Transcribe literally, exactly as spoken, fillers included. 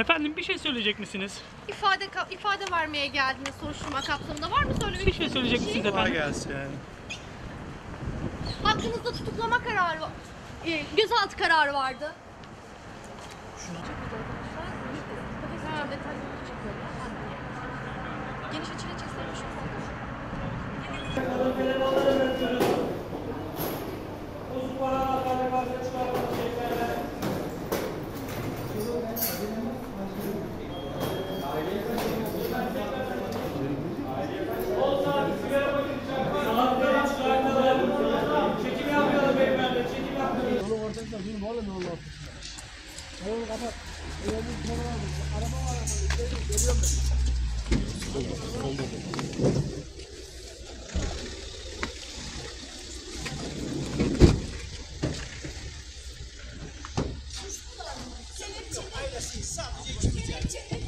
Efendim bir şey söyleyecek misiniz? İfade ifade vermeye geldiniz soruşturma kapsamında. Var mı söylemek Bir şey istediğiniz söyleyecek bir misiniz Kolay efendim? gelsin yani. Hakkınızda tutuklama kararı, e, gözaltı kararı vardı. Geniş açıyla çeksene şu an. Sadece ikimiz yani.